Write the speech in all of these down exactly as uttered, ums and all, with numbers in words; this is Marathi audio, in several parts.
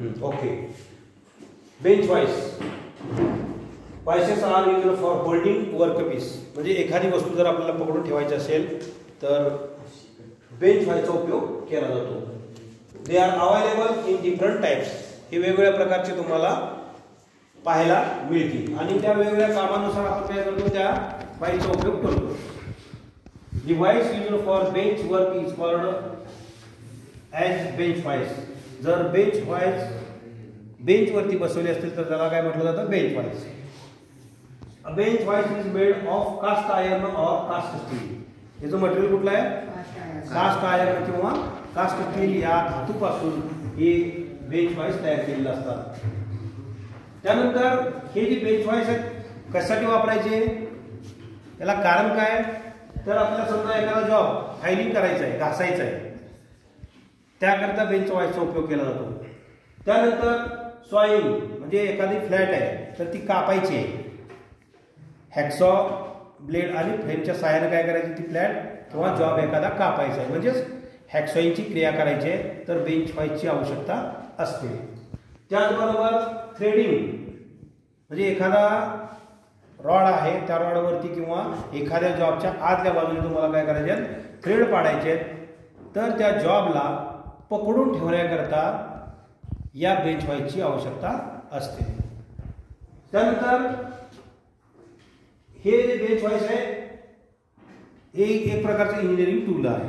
Okay. Bench vice vices are used for holding workpiece. म्हणजे एखादी वस्तू जर आपल्याला पकडून ठेवायची असेल तर बेंच वाईसचा उपयोग केला जातो. They are available in different types. हे वेगवेगळ्या प्रकारचे तुम्हाला पाहायला मिळतील आणि त्या वेगवेगळ्या कामानुसार आपण काय करतो त्या वाईसचा उपयोग करतो. Device used for bench work is called as bench vice. जर बेंच वाईस बेंचवरती बसवले असतील तर त्याला काय म्हटलं जातं? Bench vice. A bench vice is made of cast iron or cast steel. याचं मटेरियल कुठलं आहे? कास्ट आयर्न किंवा कास्ट स्टील या धातूपासून हे बेंच वाईस तयार केलेले असतात. त्यानंतर हे जे बेंच वाईस आहेत कशासाठी वापरायचे? याला कारण काय? तर आपल्याला समजा एखादा जॉब फायलिंग करायचा आहे, घासायचा आहे, त्याकरता बेंच वाईसचा उपयोग केला जातो. त्यानंतर सॉइंग म्हणजे एखादी फ्लॅट आहे तर ती कापायची आहे. हॅकसॉ ब्लेड आणि फ्रेमच्या सहाय्याने काय करायची? ती फ्लॅट किंवा जॉब एखादा कापायचा आहे म्हणजेच हॅकसॉइंगची क्रिया करायची आहे तर बेंच वाईसची आवश्यकता असते. त्याचबरोबर थ्रेडिंग म्हणजे एखादा रॉड आहे त्या रॉडवरती किंवा एखाद्या जॉबच्या आतल्या बाजूने तुम्हाला काय करायचे आहेत? थ्रेड पाडायचे आहेत. तर त्या जॉबला पकडून ठेवण्याकरता या बेंच वाईसची आवश्यकता असते. त्यानंतर हे जे बेंच वाईस आहे हे एक प्रकारचं इंजिनिअरिंग टूल आहे.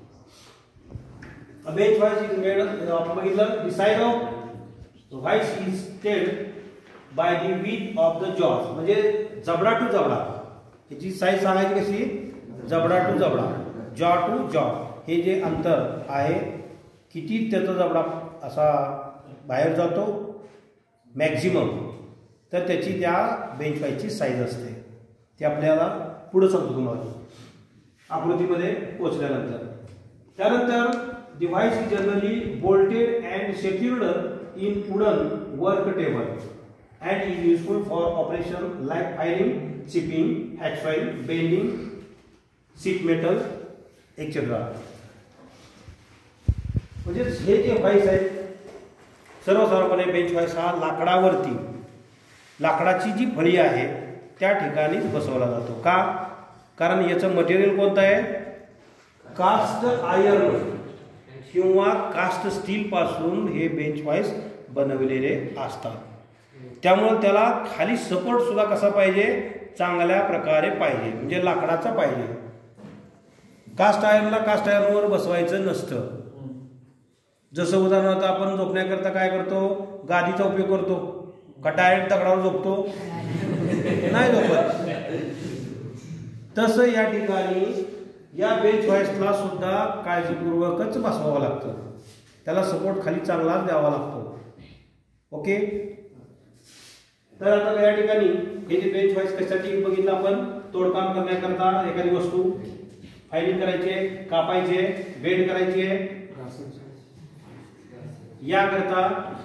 A bench vice is made आपण बघितलं the side of vice is stated by the width of the jaws. म्हणजे जबडा टू जबडा याची साईज सांगायची कशी? जबडा टू जबडा, जॉ टू जॉ. हे जे अंतर आहे किती त्याचा जबडा असा बाहेर जातो मॅक्झिमम तर त्याची त्या बेंच वाईसची साईज असते. ते आपल्याला पुढे सांगतो तुम्हाला आकृतीमध्ये पोहोचल्यानंतर. त्यानंतर device is generally bolted and secured in wooden work table and is useful for operation like filing, chipping, hacksawing, bending, sheet metal etcetera. म्हणजे हे जे वाईस आहेत सर्वसाधारणपणे बेंच वाईस हा लाकडावरती लाकडाची जी फळी आहे त्या ठिकाणीच बसवला जातो. का? कारण याचं मटेरियल कोणतं आहे? कास्ट आयर्न किंवा कास्ट स्टील पासून हे बेंच वाईस बनवलेले असतात. त्यामुळे त्याला खाली सपोर्ट सुद्धा कसा पाहिजे? चांगल्या प्रकारे पाहिजे म्हणजे लाकडाचा पाहिजे. कास्ट आयर्नला कास्ट आयर्नवर बसवायचं नसतं. जसं उदाहरणार्थ आपण झोपण्याकरता काय करतो? गादीचा उपयोग करतो. का डायरेक्ट दगडावर झोपतो? नाही झोपत. तसं या ठिकाणी या बेंच वाईसला सुद्धा काळजीपूर्वकच बसवावं लागतं. त्याला सपोर्ट खाली चांगलाच द्यावा लागतो. ओके. तर आता या ठिकाणी हे जे बेंच वाईस कशासाठी बघितलं आपण? तोडकाम करण्याकरता एखादी वस्तू फायलिंग करायचे, कापायचे, बेंड करायचे याकरता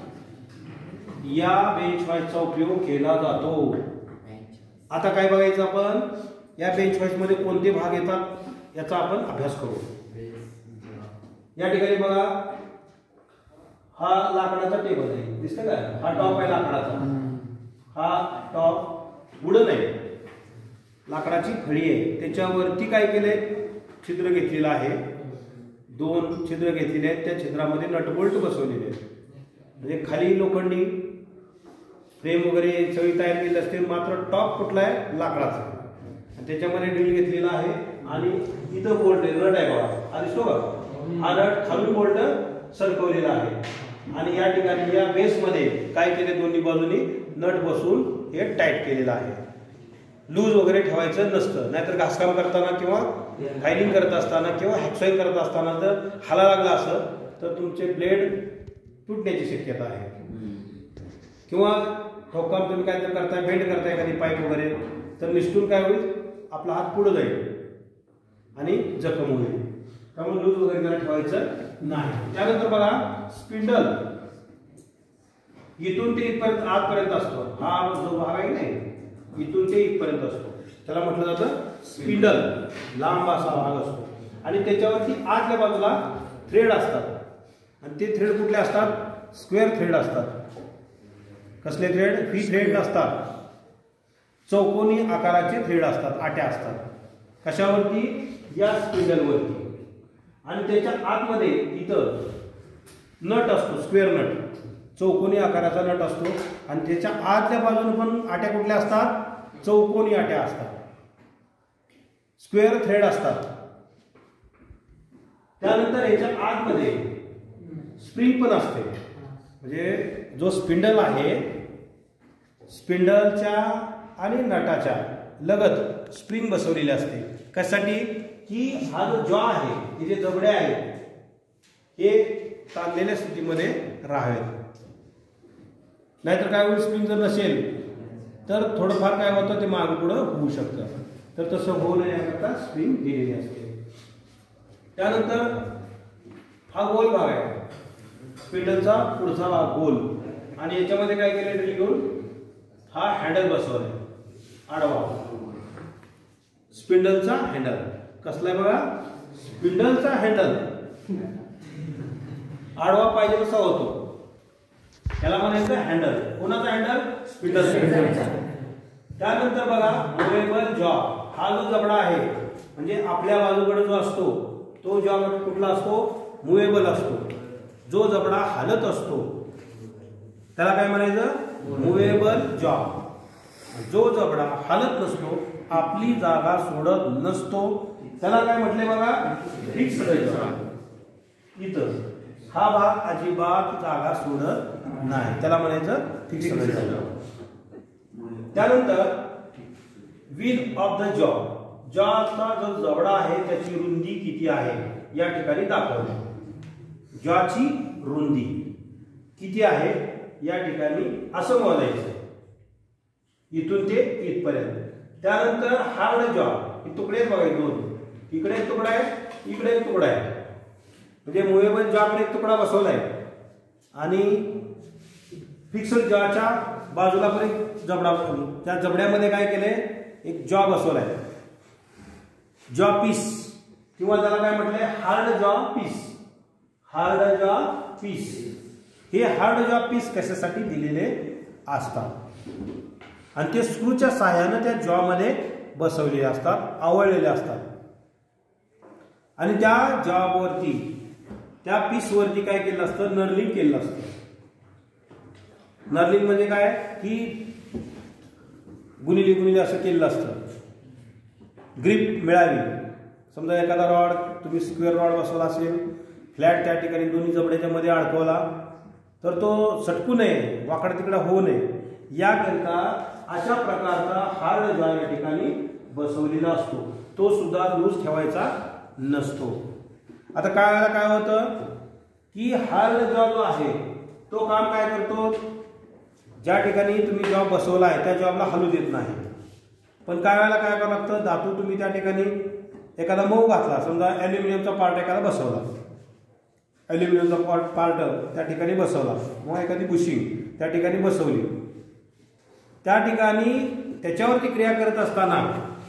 या बेंच वाईसचा उपयोग केला जातो. आता काय बघायचं आपण? या बेंच वाईस मध्ये कोणते भाग येतात याचा आपण अभ्यास करू. या ठिकाणी बघा हा लाकडाचा टेबल आहे, दिसतं का? हा टॉप आहे लाकडाचा, हा टॉप वुडन आहे, लाकडाची फळी आहे. त्याच्यावरती काय केलंय? छिद्र घेतलेलं आहे, दोन छिद्र घेतलेले आहेत. त्या छिद्रामध्ये नटबोल्ट बसवलेले आहेत. म्हणजे खाली लोखंडी फ्रेम वगैरे सगळी तयार केली असते मात्र टॉप कुठला आहे? लाकडाचा. आणि त्याच्यामध्ये ड्रिल घेतलेला आहे आणि इथं बोल्ट आहे, नट आहे बघा. हा दिसतो का? हा नट खालून बोल्ट सरकवलेला आहे आणि या ठिकाणी या बेसमध्ये काय केले? दोन्ही बाजूनी नट बसून हे टाईट केलेलं आहे. लूज वगैरे ठेवायचं नसतं. नाहीतर घासकाम करताना किंवा फायलिंग करत असताना किंवा हॅकसॉइंग करत असताना जर हाला लागला असं तर तुमचे ब्लेड तुटण्याची शक्यता आहे. किंवा ठोकाम तुम्ही काय तर करताय, बेंड करताय एखादी पाईप वगैरे तर निष्ठून काय होईल? आपला हात पुढे जाईल आणि जखम होईल. त्यामुळे लूज वगैरे त्याला ठेवायचं नाही. त्यानंतर बघा स्पिंडल इथून ते इथपर्यंत आतपर्यंत असतो. हा जो भाग आहे नाही इथून ते इथपर्यंत असतो त्याला म्हटलं जातं स्पिंडल. लांब असा भाग असतो आणि त्याच्यावरती आतल्या बाजूला थ्रेड असतात आणि ते थ्रेड कुठले असतात? स्क्वेअर थ्रेड असतात. कसले थ्रेड? फ्री थ्रेड नसतात, चौकोनी आकाराचे थ्रेड असतात, आट्या असतात. कशावरती? या स्पिंडलवरती. आणि त्याच्या आतमध्ये इथं नट असतो, स्क्वेअर नट, चौकोनी आकाराचा नट असतो. आणि त्याच्या आतल्या बाजूने पण आट्या कुठल्या असतात? चौकोनी आट्या असतात, स्क्वेअर थ्रेड असतात. त्यानंतर याच्या आतमध्ये स्प्रिंग पण असते. म्हणजे जो स्पिंडल आहे, स्पिंडलच्या आणि नटाच्या लगत स्प्रिंग बसवलेली असते. कशासाठी? की हा जो जॉ आहे, हे जे जबडे आहेत हे ताणलेल्या स्थितीमध्ये राहावेत. नाहीतर काय होईल? स्प्रिंग जर नसेल तर थोडंफार काय होतं, ते मागे पुढं होऊ शकतं. तर तसं होऊ नये याकरता स्प्रिंग दिलेली असते. त्यानंतर हा गोल भाग आहे, स्पिंडलचा पुढचा भाग गोल. आणि याच्यामध्ये काय केलं? ड्रिल घेऊन हा हँडल बसवलाय, आडवा स्पिंडलचा हँडल. कसला आहे बघा? स्पिंडलचा हँडल आडवा पाहिजे तसा होतो, त्याला म्हणायचं हँडल. कोणाचा हँडल? स्पिंडलचा. त्यानंतर बघा मुव्हेबल जॉ. हा जो जबडा आहे म्हणजे आपल्या बाजूकडे जो असतो तो जॉ कुठला असतो? मुव्हेबल असतो. जो जबडा हलत असतो त्याला काय म्हणायचं? मुव्हेबल जॉ. जो जबडा हलत नसतो, आपली जागा सोडत नसतो, त्याला काय म्हटले बघा? फिक्स्ड जॉ. इथं हा भाग अजिबात जागा सोडत नाही, त्याला म्हणायचं फिक्स्ड जॉ. त्यानंतर विड्थ ऑफ द जॉ. जॉचा जो जबडा आहे त्याची रुंदी किती आहे या ठिकाणी दाखवले. जॉची रुंदी किती आहे या ठिकाणी असं मोजायचं, इथून ते इथपर्यंत. त्यानंतर हार्ड जॉ. हे तुकडे बघा, दोन, इकडे एक तुकडा आहे, इकडे एक तुकडा आहे. म्हणजे मुव्हेबल जॉकडे एक तुकडा बसवलाय आणि फिक्स्ड जॉच्या बाजूला पण एक जबडा, त्या जबड्यामध्ये काय केलंय? एक जॉ बसवलाय, जॉ पीस, किंवा त्याला काय म्हटलंय? Hard jaw piece. Hard jaw piece. हे हार्ड जॉ पीस कशासाठी दिलेले असतात? आणि ते स्क्रूच्या सहाय्याने त्या जॉ मध्ये बसवलेले असतात, आवळलेले असतात. आणि त्या जॉबवरती, त्या पीसवरती काय केलं असतं? नर्लिंग केलं असतं. नर्लिंग म्हणजे काय? की गुणिले गुणिले असं केलेलं असतं, ग्रिप मिळावी. समजा एखादा रॉड तुम्ही स्क्वेअर रॉड बसवला असेल, फ्लॅट त्या ठिकाणी दोन्ही जबड्याच्या मध्ये अडकवला तर तो सटकू नये, वाकडा तिकडा होऊ नये याकरिता अशा प्रकारचा हार्ड जॉ या ठिकाणी बसवलेला असतो. तो सुद्धा लूज ठेवायचा नसतो. आता काय वेळेला काय होतं की हार्ड जॉ जो आहे तो काम काय करतो? ज्या ठिकाणी तुम्ही जॉब बसवला आहे त्या जॉबला हलू देत नाही. पण काय वेळेला काय करावं लागतं? धातू तुम्ही त्या ठिकाणी एखादा मऊ घातला, समजा ॲल्युमिनियमचा पार्ट एखादा बसवला, ॲल्युमिनियमचा पार्ट त्या ठिकाणी बसवला, किंवा एखादी बुशिंग त्या ठिकाणी बसवली, त्या ठिकाणी त्याच्यावरती क्रिया करत असताना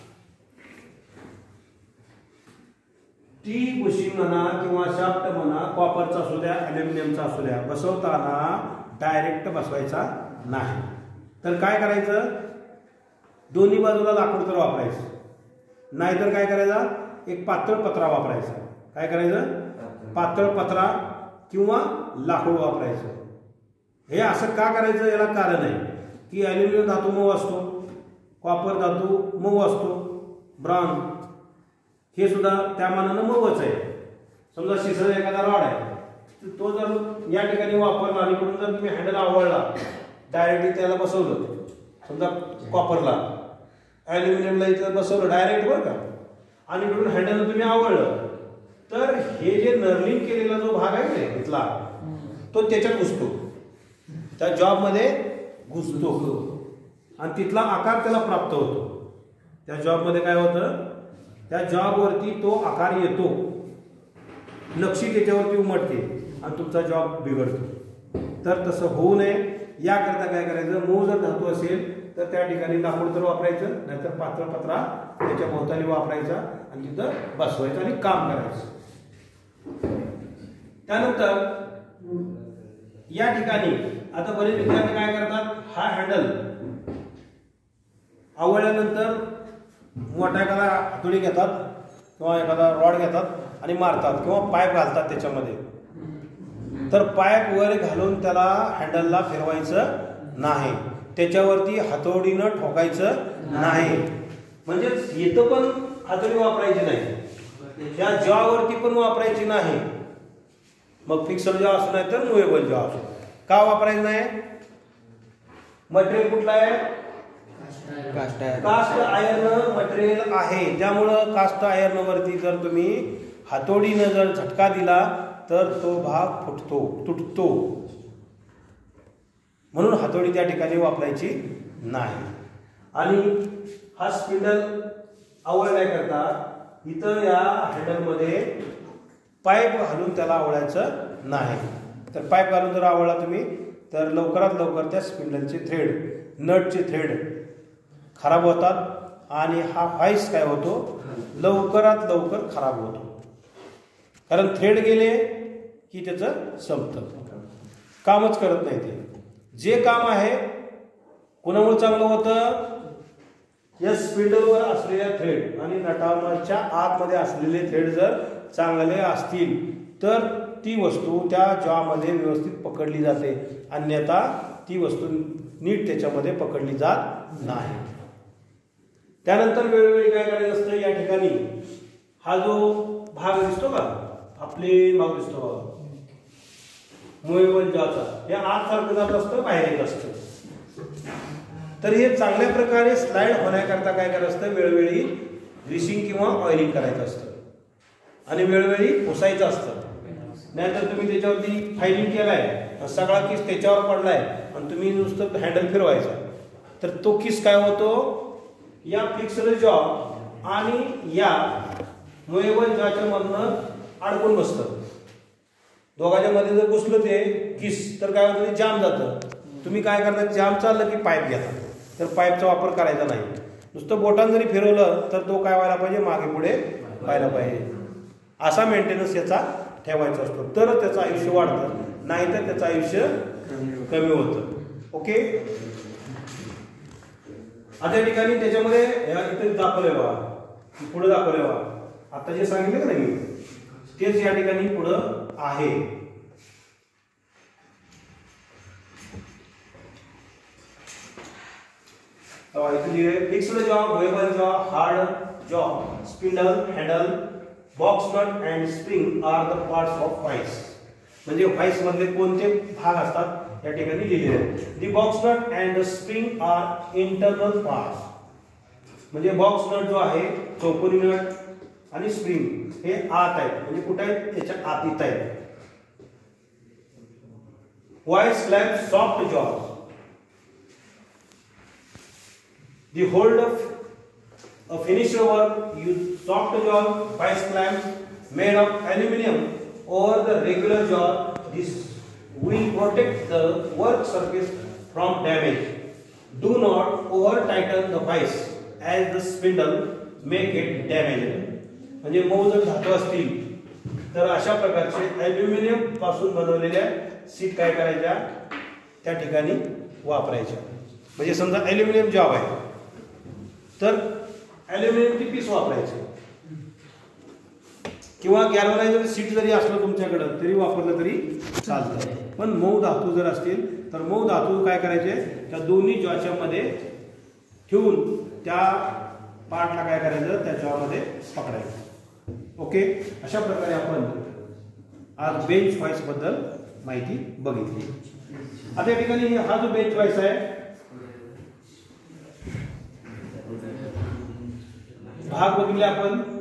ती बुशिंग म्हणा किंवा शाफ्ट म्हणा, कॉपरचा असू द्या, ॲल्युमिनियमचा असू द्या, बसवताना डायरेक्ट बसवायचा नाही. तर काय करायचं? दोन्ही बाजूला लाकूड तर वापरायचं, नाहीतर काय करायचा? एक पातळ पत्रा वापरायचा. काय करायचं? पातळ पत्रा किंवा लाकूड वापरायचं. हे असं का करायचं? याला कारण आहे की ॲल्युमिनियम धातू मऊ असतो, कॉपर धातू मऊ असतो, ब्रॉन्झ हे सुद्धा त्या मानानं मऊच आहे. समजा शिसर एखादा रॉड आहे, तो जर या ठिकाणी वापरला आणि इकडून जर तुम्ही हँडल आवळला, डायरेक्टली त्याला बसवलं, समजा कॉपरला, ॲल्युमिनियमला इथं बसवलं डायरेक्ट बरं का, आणि इकडून हँडल तुम्ही आवळलं, तर हे जे नर्लिंग केलेला जो भाग आहे ना इथला, तो त्याच्यात घुसतो, त्या जॉबमध्ये घुसतो आणि तिथला आकार त्याला प्राप्त होतो. त्या जॉबमध्ये काय होतं? त्या जॉबवरती तो आकार येतो, नक्षी त्याच्यावरती उमटते आणि तुमचा जॉब बिघडतो. तर तसं होऊ नये याकरता काय करायचं? मऊ जर धातू असेल तर त्या ठिकाणी लाकूड तर वापरायचं, नाहीतर पातळ पत्रा त्याच्या भोवताली वापरायचा आणि तिथं बसवायचं आणि काम करायचं. त्यानंतर या ठिकाणी आता बरेच विद्यार्थी काय करतात, हा हँडल आवळल्यानंतर मोठा एखादा हातोडी घेतात किंवा एखादा रॉड घेतात आणि मारतात किंवा पाईप घालतात त्याच्यामध्ये. तर पाईप वर घालून त्याला हँडलला फिरवायचं नाही, त्याच्यावरती हातोडीनं ठोकायचं नाही. म्हणजे इथं पण हातोडी वापरायची नाही, त्या जॉवरती पण वापरायची नाही. मग फिक्सड जॉ असू नाही तर मुव्हेबल जॉ असू. का वापरायचं नाही? मटेरियल कुठलं आहे? कास्ट आयर्न मटेरियल आहे. त्यामुळं कास्ट आयर्न वरती जर तुम्ही हातोडीनं जर झटका दिला तर तो भाग फुटतो, तुटतो. म्हणून हातोडी त्या ठिकाणी वापरायची नाही. आणि हा स्पिंडल आवळण्याकरता इथं या हँडलमध्ये पाईप घालून त्याला आवळायचं नाही. तर पाईप घालून जर आवळला तुम्ही तर लवकरात लवकर त्या स्पिंडलचे थ्रेड, नटचे थ्रेड खराब होतात आणि हा व्हाईस काय होतो, लवकरात लवकर खराब होतो. कारण थ्रेड गेले की त्याचं संपतं, कामच करत नाही. ते जे काम आहे कोणामुळे चांगलं होतं, या स्पिंडलवर असलेल्या थ्रेड आणि नटाच्या आतमध्ये असलेले थ्रेड जर चांगले असतील तर ती वस्तू त्या जॉमध्ये व्यवस्थित पकडली जाते, अन्यथा ती वस्तू नीट त्याच्यामध्ये पकडली जात नाही. त्यानंतर वेळोवेळी काय करायचं असतं, या ठिकाणी हा जो भाग दिसतो का, आपले भाग दिसतो बघा मुव्हेबल जॉचा, हे आत सारखं जात असतं, बाहेर येत असतं. तर हे चांगल्या प्रकारे स्लाइड होण्याकरता काय करायचं असतं, वेळोवेळी ग्रीसिंग किंवा ऑइलिंग करायचं असतं आणि वेळोवेळी पुसायचं असतं. नाहीतर तुम्ही त्याच्यावरती फायलिंग केलाय, सगळा किस त्याच्यावर पडलाय आणि तुम्ही नुसतं हँडल फिरवायचा तर तो किस काय होतो, या फिक्स्ड जॉ आणि या मुव्हेबल जॉच्या मधनं अडकून बसतं. दोघांच्या मध्ये जर घुसलं ते किस तर काय होतं, ते जाम जातं. तुम्ही काय करणार, जाम चाललं की पाईप घेता, तर पाईपचा वापर करायचा नाही. नुसतं बोटान जरी फिरवलं तर तो काय व्हायला पाहिजे, मागे पुढे व्हायला पाहिजे. असा मेंटेनन्स याचा ठेवायचा असतो, तरच त्याचं आयुष्य वाढतं, नाहीतर त्याचं आयुष्य कमी होतं. ओके, आता या ठिकाणी त्याच्यामध्ये इथे दाखवलंय बघा, पुढे दाखवलंय बघा, आता जे सांगितलं का नाही तेच या ठिकाणी पुढं आहे. फिक्स्ड जॉ, movable jaw, hard jaw, spindle, handle, box nut and spring are the parts of vice. म्हणजे व्हाईस मधले कोणते भाग असतात या ठिकाणी लिहिलेले आहेत. The box nut and spring are internal parts. म्हणजे बॉक्स नट जो आहे, चौकोनी नट आणि स्प्रिंग हे आत आहेत, म्हणजे कुठे आहेत, त्याच्या आत आहेत. Vice clamp soft jaw. The hold of a finished work use soft jaw vice clamp made of aluminum over the regular jaw. This will protect the work surface from damage. Do not over tighten the vice as the spindle may get damaged. म्हणजे मऊ जर धातू असतील तर अशा प्रकारचे ॲल्युमिनियम पासून बनवलेल्या सीट काय करायच्या, त्या ठिकाणी वापरायच्या. म्हणजे समजा ॲल्युमिनियम जॉब आहे तर ॲल्युमिनियमची पीस वापरायची, किंवा गॅल्वनायझर सीट जरी असलं तुमच्याकडं तरी वापरलं तरी चालतं. पण मऊ धातू जर असतील तर मऊ धातू काय करायचे, त्या दोन्ही जॉच्या मध्ये ठेवून त्या पार्टला काय करायचं, त्या जॉमध्ये पकडायचं. ओके, अशा प्रकारे आपण आज बेंच व्हाईस बद्दल माहिती बघितली. आता या ठिकाणी हा जो बेंच व्हाईस आहे, भाग बघितले आपण.